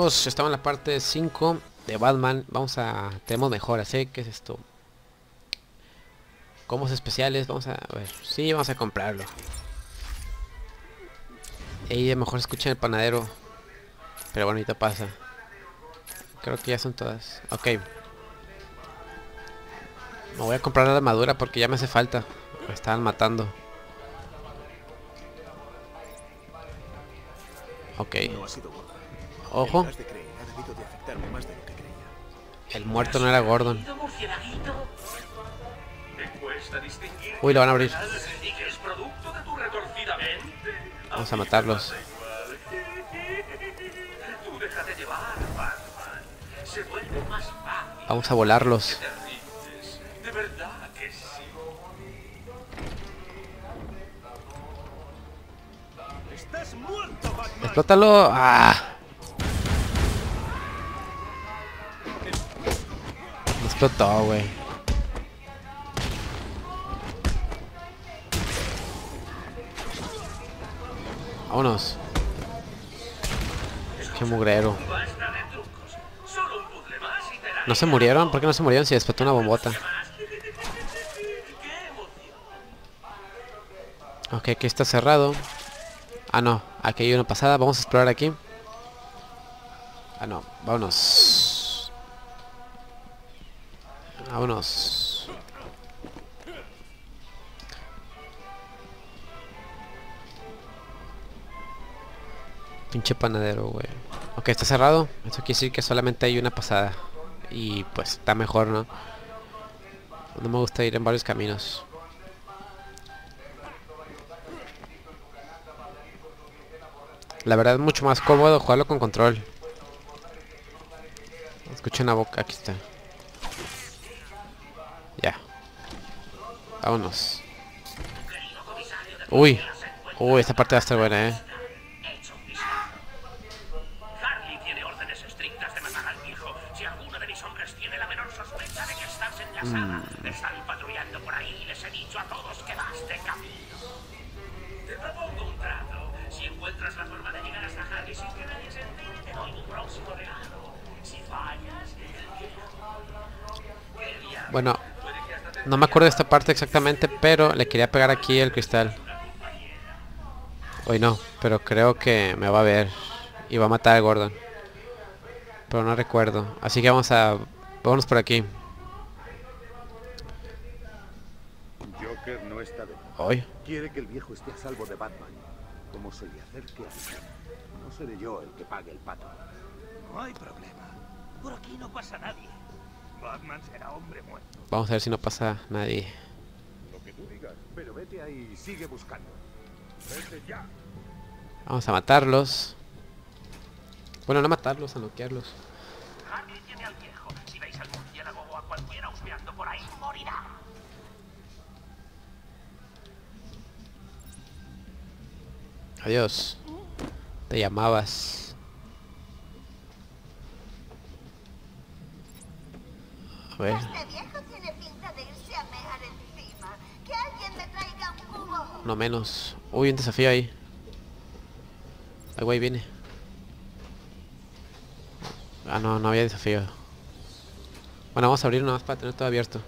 amigos, estamos en la parte 5 de Batman. Tenemos mejoras, ¿eh? ¿Qué es esto? Combos especiales, vamos a ver. Sí, vamos a comprarlo. Y a lo mejor escuchan el panadero. Pero bueno, ahorita pasa. Creo que ya son todas. Ok. Me voy a comprar la armadura porque ya me hace falta. Me estaban matando. Ok. Ojo. El muerto no era Gordon. Uy, lo van a abrir. Vamos a matarlos. Vamos a volarlos. ¡Explótalo! ¡Ah! No explotó, güey. Vámonos. Qué mugrero. ¿No se murieron? ¿Por qué no se murieron si explotó una bombota? Ok, aquí está cerrado. Ah, no. Aquí hay una pasada. Vamos a explorar aquí. Ah, no. Vámonos. Vámonos. Pinche panadero, güey. Ok, está cerrado. Eso quiere decir que solamente hay una pasada. Y pues está mejor, ¿no? No me gusta ir en varios caminos. La verdad es mucho más cómodo jugarlo con control. Escucha una boca, aquí está. Ya. Vámonos. Uy. Uy, esta parte va a estar buena, Están patrullando por ahí y les he dicho a todos que basta camino. Te propongo un trato. Si encuentras la forma de llegar hasta Harry sin que nadie se entere, te doy un próximo regalo. Si fallas, bueno, no me acuerdo de esta parte exactamente, pero le quería pegar aquí el cristal. Hoy no, pero creo que me va a ver y va a matar a Gordon. Pero no recuerdo. Así que vámonos por aquí. Joker no está de moda. Hoy. Quiere que el viejo esté a salvo de Batman. Como se le acerque a mí. No seré yo el que pague el pato. no hay problema. Por aquí no pasa nadie. Batman será hombre muerto. Vamos a ver si no pasa nadie. Lo que tú digas. Pero vete ahí y sigue buscando. Vete ya. Vamos a matarlos. Bueno, no matarlos, a noquearlos. Harry tiene al viejo. Si veis al murciélago o a cualquiera husmeando por ahí, morirá. Adiós. Te llamabas. A ver. Este viejo tiene pinta de irse a mear encima. Que alguien me traiga un cubo. No menos. Uy, un desafío ahí. Ay, güey, viene. Ah, no, no había desafío. Bueno, vamos a abrir nada más para tener todo abierto.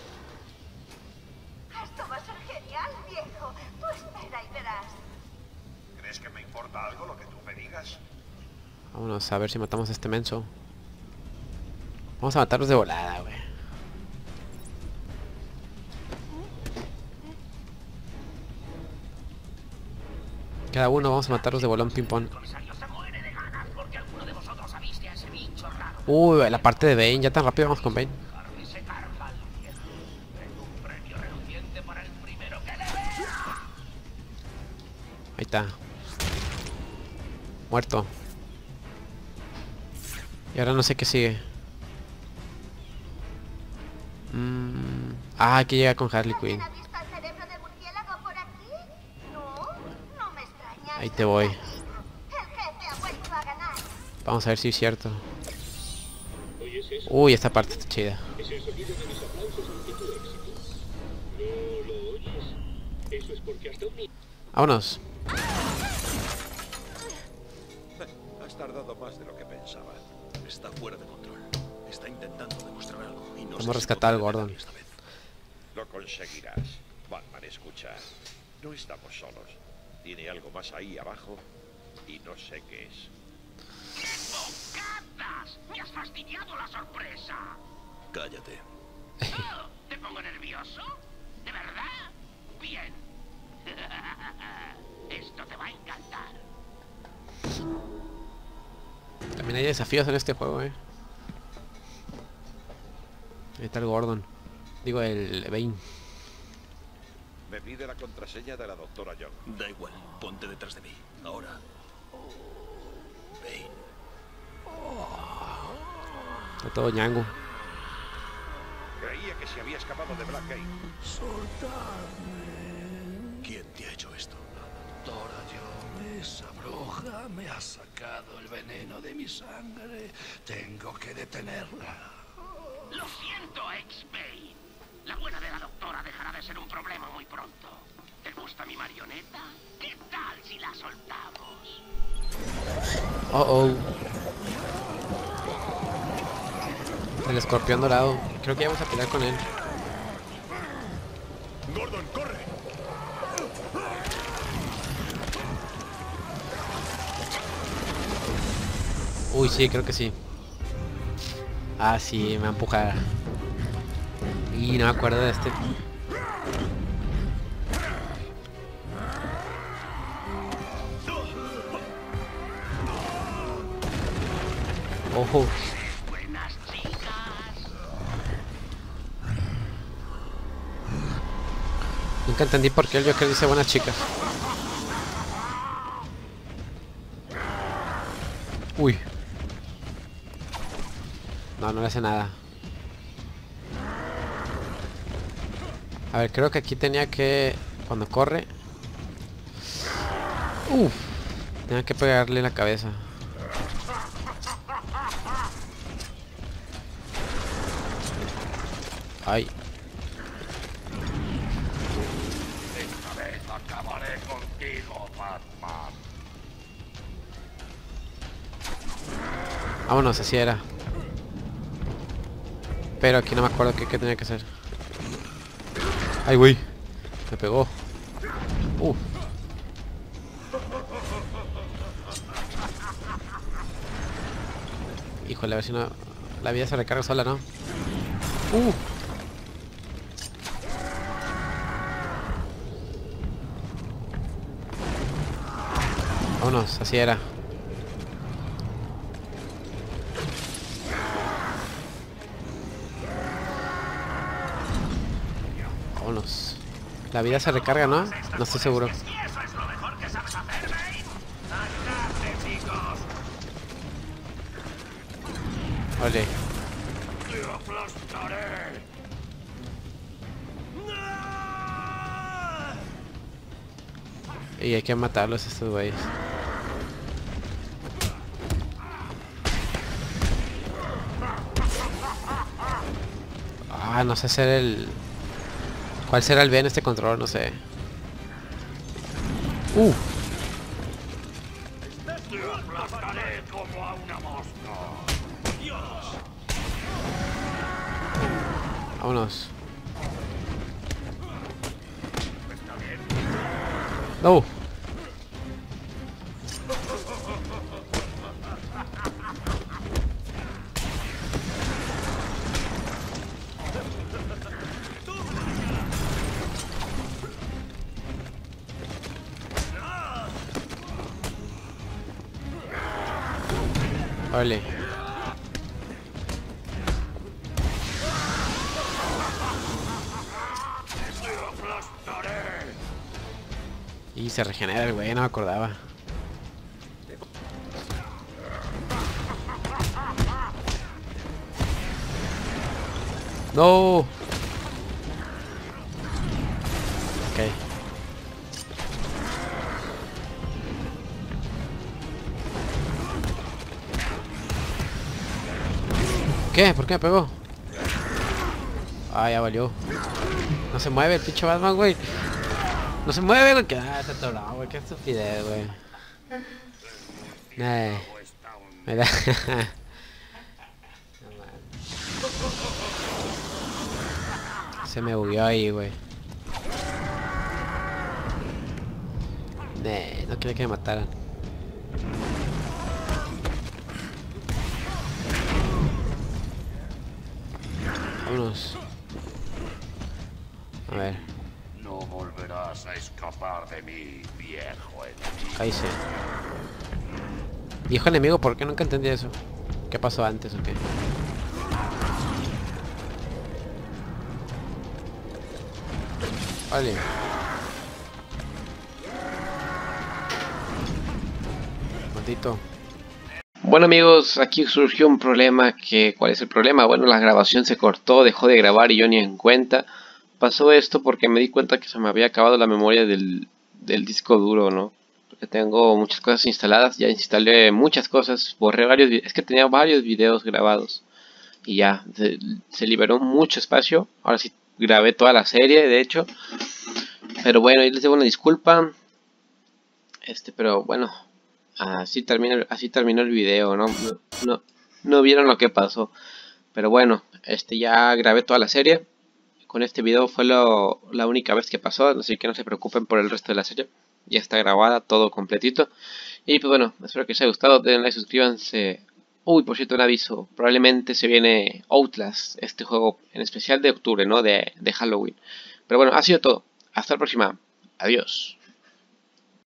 Esto va a ser genial, viejo. Tú espera y verás. ¿Crees que me importa algo lo que tú me digas? Vámonos a ver si matamos a este menso. Vamos a matarlos de volada, güey. Cada uno vamos a matarlos de bolón ping pong. Uy, la parte de Bane, ya tan rápido vamos con Bane. Ahí está. Muerto. Y ahora no sé qué sigue. Ah, aquí llega con Harley Quinn. ¿Alguien ha visto al cerebro de murciélago por aquí? No, no me extraña. Ahí te voy. El jefe ha vuelto a ganar. Vamos a ver si es cierto. Uy, esta parte está chida. Vámonos. Has tardado más de lo que pensaba. Está fuera de control. Está intentando demostrar algo y no Vamos a rescatar al Gordon. esta vez. Lo conseguirás. Batman, escucha. No estamos solos. Tiene algo más ahí abajo y no sé qué es. ¡Bocatas! ¡Me has fastidiado la sorpresa! Cállate. Oh, ¿te pongo nervioso? ¿De verdad? Bien. Esto te va a encantar. También hay desafíos en este juego, Ahí está el Gordon. Digo, el Bane. Me pide la contraseña de la doctora Young. Da igual. Ponte detrás de mí. Ahora. Bane. Está todo ñango. Creía que se había escapado de Blackgate. ¿Quién te ha hecho esto? Doctora Young, esa bruja me ha sacado el veneno de mi sangre. Tengo que detenerla. Lo siento, ex-Bane. La buena de la doctora dejará de ser un problema muy pronto. ¿Te gusta mi marioneta? ¿Qué tal si la soltamos? Oh. El escorpión dorado. Creo que ya vamos a pelear con él. Gordon, corre. Uy, sí, creo que sí. Ah, sí, me va a empujar. Y no me acuerdo de este. Ojo. Buenas chicas. Nunca entendí por qué el Joker dice buenas chicas. Uy. No le hace nada. A ver, creo que aquí tenía que... Cuando corre... Tenía que pegarle en la cabeza. Ay. Esta vez acabaré contigo, Batman. Vámonos, así era. Pero aquí no me acuerdo qué tenía que hacer. Ay, güey. Me pegó. Híjole, a ver si no... La vida se recarga sola, ¿no? Vámonos, así era. Vámonos. La vida se recarga, ¿no? No estoy seguro. ¿Y eso es lo mejor que sabes hacer, Bane? ¡Ayudadme, chicos! Ole. ¡Te aplastaré! Y hay que matarlos a estos güeyes. Ah, no sé hacer el... ¿Cuál será el B en este control? No sé. ¡Te aplastaré como a una mosca! Vámonos. No. Vale. Y se regenera el güey, no me acordaba. No. Ok. ¿Qué? ¿Por qué me pegó? Ah, ya valió. No se mueve el pinche Batman, güey. No se mueve, güey. Ah, está atorado, güey. Qué estupidez, güey. Está Mira. Se me bugueó ahí, güey. No quiero que me mataran. Vámonos. A ver. No volverás a escapar de mí, viejo enemigo. Ahí sí. Viejo enemigo, ¿por qué nunca entendí eso? ¿Qué pasó antes o qué? Vale. Maldito. Bueno amigos, aquí surgió un problema ¿cuál es el problema? Bueno, la grabación se cortó, dejó de grabar y yo ni en cuenta. Pasó esto porque me di cuenta que se me había acabado la memoria del disco duro, ¿no? Porque tengo muchas cosas instaladas, ya instalé muchas cosas, borré varios, es que tenía varios videos grabados. Y ya, se liberó mucho espacio, ahora sí grabé toda la serie, de hecho. Pero bueno, ahí les debo una disculpa. Pero bueno, así terminó el video, no vieron lo que pasó. Pero bueno, ya grabé toda la serie. Con este video fue la única vez que pasó, así que no se preocupen por el resto de la serie. Ya está grabada, todo completito. Y pues bueno, espero que os haya gustado, denle like, suscríbanse. Uy, por cierto, un aviso, probablemente se viene Outlast, este juego en especial de octubre, ¿no? De Halloween. Pero bueno, ha sido todo. Hasta la próxima. Adiós.